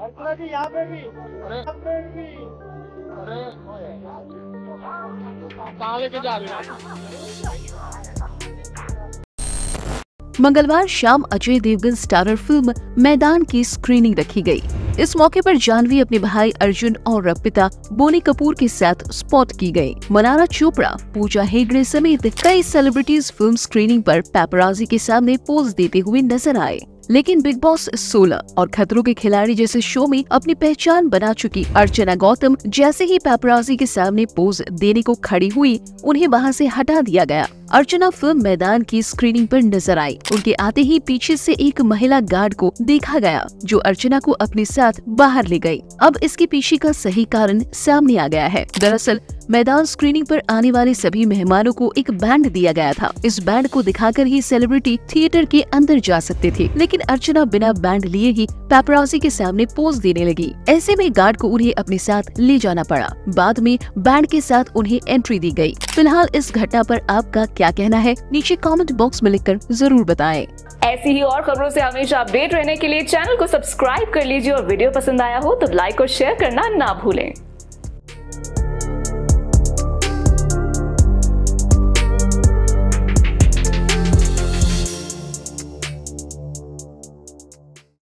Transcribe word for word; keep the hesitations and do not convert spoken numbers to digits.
अर्चना जी यहाँ पे भी, यहाँ पे भी। अरे कहाँ लेके जा रहे हो? मंगलवार शाम अजय देवगन स्टारर फिल्म मैदान की स्क्रीनिंग रखी गई। इस मौके पर जानवी अपने भाई अर्जुन और पिता बोनी कपूर के साथ स्पॉट की गई। मनारा चोपड़ा, पूजा हेगड़े समेत कई सेलिब्रिटीज फिल्म स्क्रीनिंग पर पैपराजी के सामने पोज देते हुए नजर आए। लेकिन बिग बॉस सोलह और खतरों के खिलाड़ी जैसे शो में अपनी पहचान बना चुकी अर्चना गौतम जैसे ही पैपराजी के सामने पोज देने को खड़ी हुई, उन्हें वहां से हटा दिया गया। अर्चना फिल्म मैदान की स्क्रीनिंग पर नजर आई। उनके आते ही पीछे से एक महिला गार्ड को देखा गया जो अर्चना को अपने साथ बाहर ले गई। अब इसके पीछे का सही कारण सामने आ गया है। दरअसल मैदान स्क्रीनिंग पर आने वाले सभी मेहमानों को एक बैंड दिया गया था। इस बैंड को दिखाकर ही सेलिब्रिटी थिएटर के अंदर जा सकते थे, लेकिन अर्चना बिना बैंड लिए ही पैपराजी के सामने पोज देने लगी। ऐसे में गार्ड को उन्हें अपने साथ ले जाना पड़ा। बाद में बैंड के साथ उन्हें एंट्री दी गई। फिलहाल इस घटना पर आपका क्या कहना है, नीचे कमेंट बॉक्स में लिखकर जरूर बताएं। ऐसी ही और खबरों से हमेशा अपडेट रहने के लिए चैनल को सब्सक्राइब कर लीजिए और वीडियो पसंद आया हो तो लाइक और शेयर करना ना भूलें।